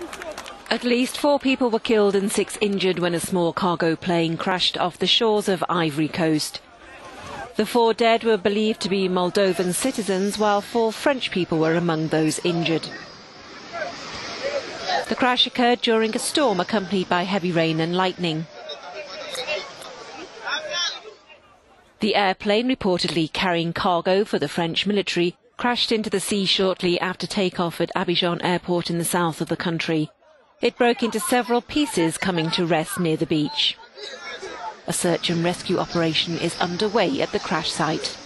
At least 4 people were killed and 6 injured when a small cargo plane crashed off the shores of Ivory Coast. The 4 dead were believed to be Moldovan citizens, while 4 French people were among those injured. The crash occurred during a storm accompanied by heavy rain and lightning. The airplane, reportedly carrying cargo for the French military, crashed into the sea shortly after takeoff at Abidjan airport in the south of the country. It broke into several pieces, coming to rest near the beach. A search and rescue operation is underway at the crash site.